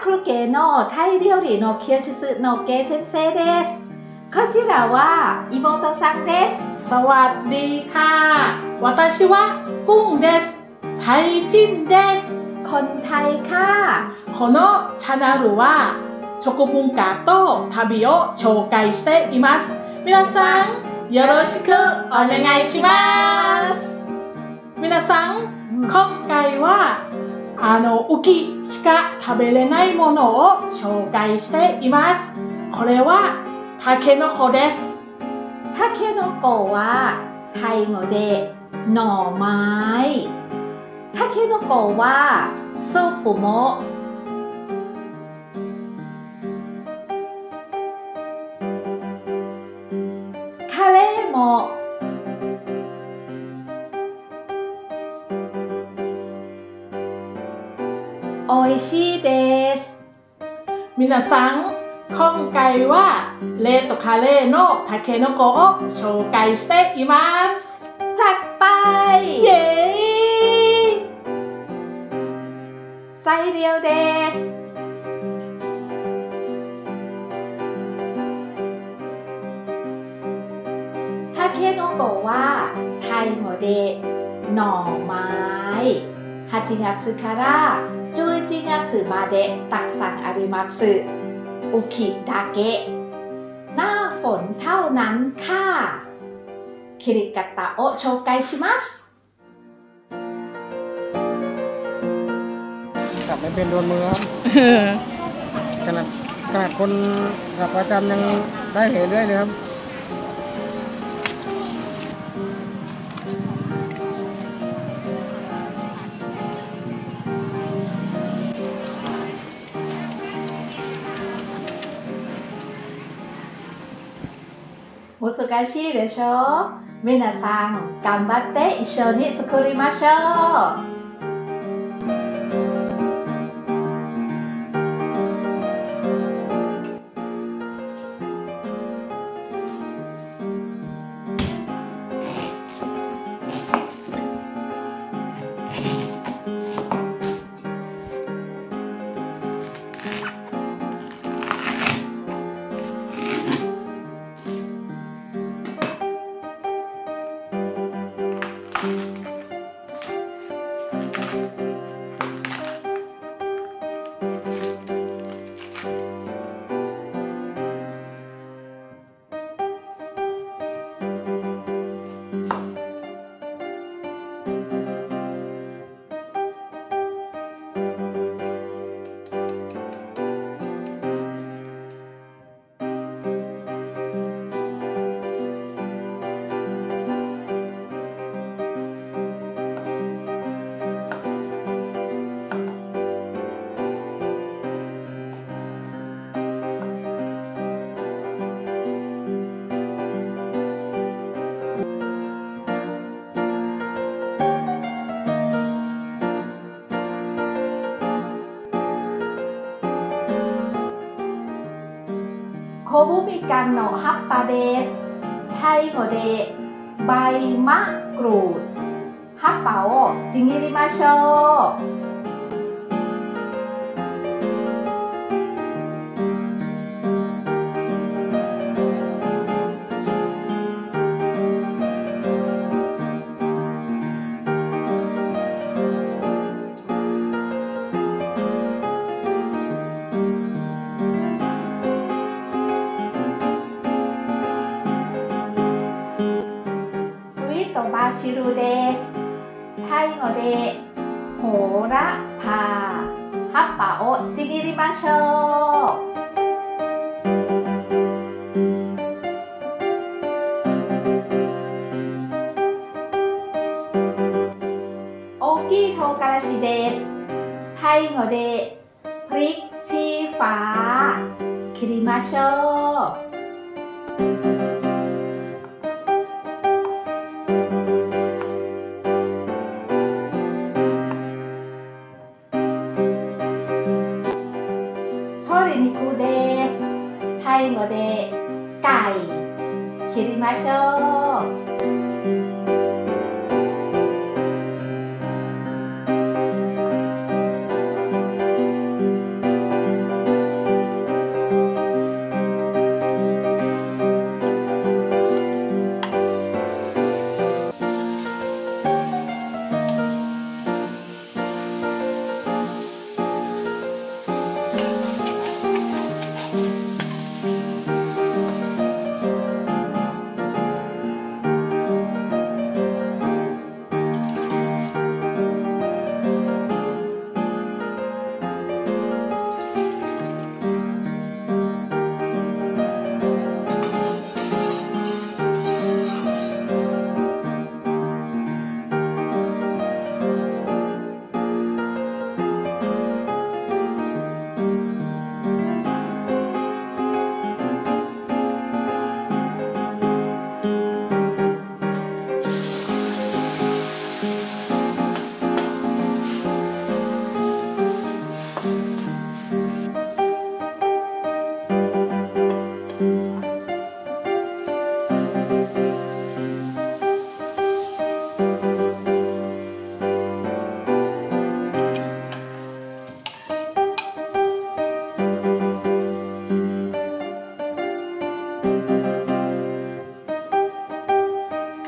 ク系のタイ料理の教室のゲ先生です。こちらは妹さんです。 สวัสดีค่ะ私はกุ้งですタイ人ですคนไทยค่ะこのチャンネルは食文化と旅を紹介しています。皆さんよろしくお願いします。皆さん、今回はウキしか食べれないものを紹介しています。これはタケノコです。 タケノコはタイ語でหน่อไม้タケノコはスープもカレーも美味しいです。 皆さん、今回は冷凍カレーのタケノコを紹介しています。 จัดไปイエーイ材料です。タケノコはタイ語でหน่อไม้8月から11月までたくさんあります。อุคิดาเกะหน้าฝนเท่านั้นค่ะคิริกาตะโอโชไกชิมัสกลับไม่เป็นโดนมือครับขนาดคนขับประจำยังได้เหเรื่อยเลยครับ難しいでしょう。皆さん頑張って一緒に作りましょう。小ぶみかんの葉っぱです。タイ語でバイマグルー葉っぱをちぎりましょう。バジルです。タイ語でホーラパー葉っぱをちぎりましょう。大きい唐辛子です。タイ語でพริกชี้ฟ้า切りましょう。鶏肉です。タイ語でไก่切りましょう。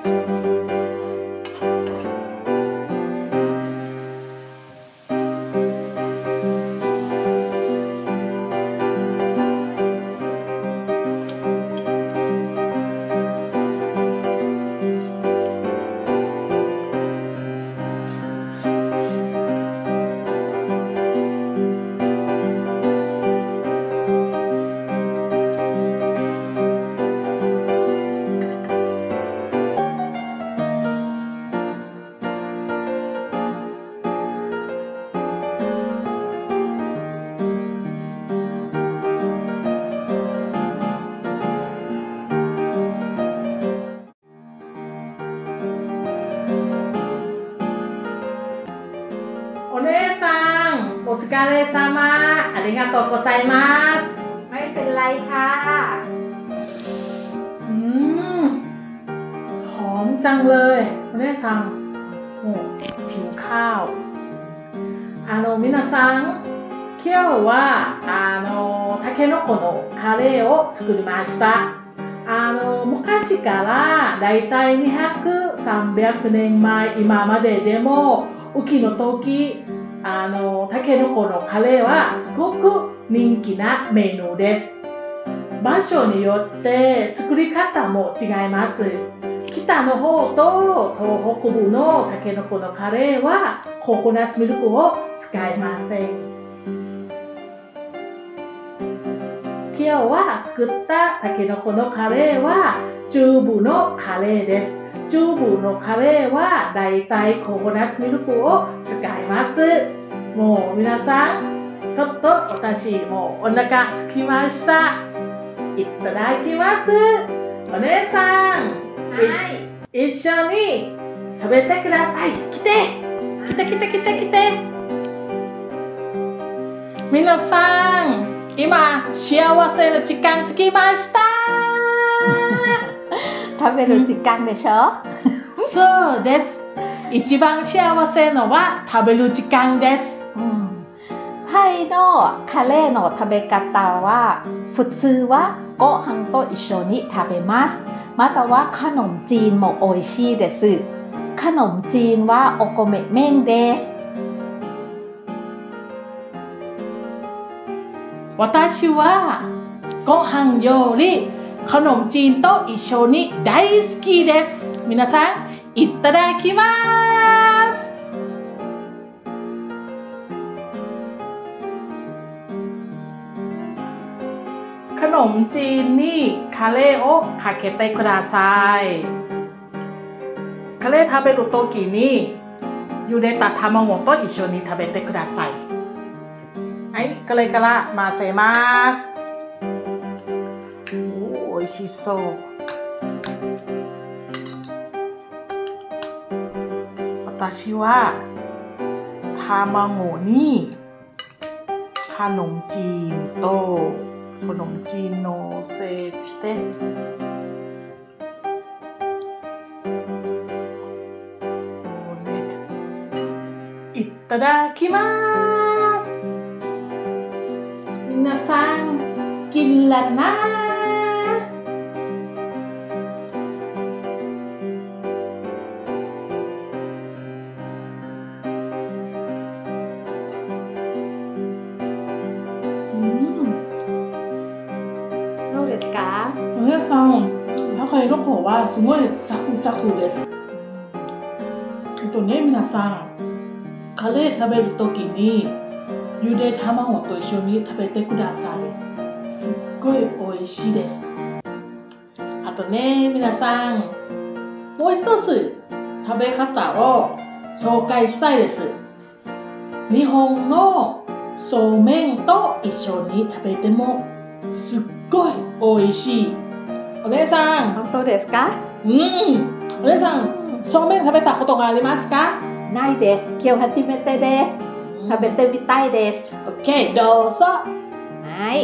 お姉さん、お疲れ様。ありがとうございます。 ไม่เป็นไรค่ะหอมจังเลยお姉さんもうหิวข้าว皆さん今日はたけのこのカレーを作りました昔からだいたい200、300年前今まででも雨季の時たけのこのカレーはすごく人気なメニューです場所によって作り方も違います北の方と東北部のたけのこのカレーはココナッツミルクを使いません今日は作ったたけのこのカレーは中部のカレーです中部のカレーはだいたいココナッツミルクを使いますもう皆さんちょっと私もお腹つきましたいただきますお姉さん一緒に食べてください来て皆さん今幸せな時間つきました食べる時間でしょそうです一番幸せのは食べる時間ですタイのカレーの食べ方は普通はご飯と一緒に食べますまたはขนมจีนも美味しいですขนมจีนはお米麺です私はご飯よりขนมจีนと一緒に大好きです皆さんいただきますขนมจีนにカレーをかけてくださいカレー食べるときに茹でた卵と一緒に食べてくださいはい、これから混ぜますおー、美味しそう私は卵にขนมจีนとขนมจีนのせていただきます皆さんกินแล้วนะどうですか皆さん高いの方はすごいサクサクです皆さんカレー食べるときにゆで卵と一緒に食べてくださいすっごい美味しいですあとね皆さんもう一つ食べ方を紹介したいです日本のそうめんと一緒に食べてもすっごい美味しいお姉さん本当ですかお姉さんそうめん食べたことがありますかないです今日初めてです食べてみたいです OK どうぞはい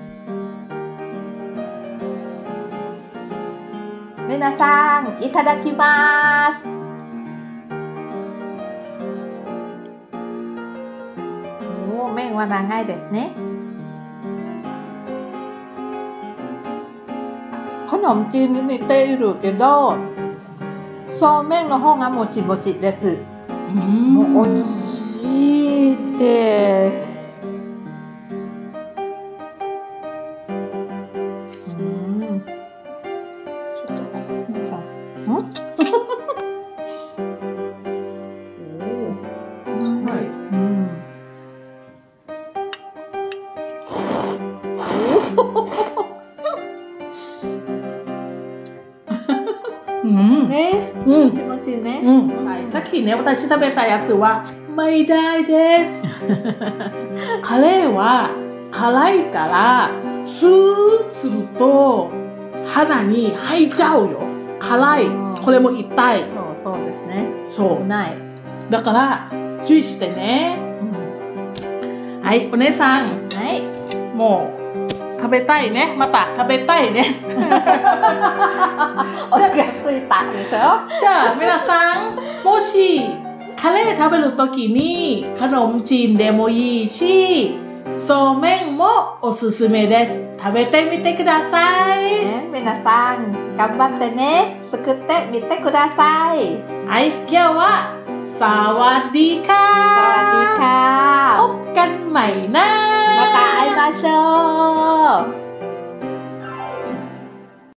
皆さんいただきます麺は長いですねขนมจีนに似ているけどそうめんの方がもちもちです。美味しいです。ちょっと皆さん、 すごい。 ね、気持ちいいね。 さっきね、私食べたやつはไม่ได้です。カレーは辛いからスーすると鼻に入っちゃうよ。辛い。これも痛い。 そうですね。 そう。 ない。 だから注意してね。はい、お姉さん。 はい。 もう食べたいね。また食べたいね。 お腹が空いたでしょ。 じゃあ皆さん、もしカレー食べるときにขนมจีนでもいいし、そうめんもおすすめです。食べてみてください。 皆さん、頑張ってね。作ってみてください。 はい、今日はสวัสดีค่ะสวัสดีค่ะพบกันใหม่นะまた会いましょう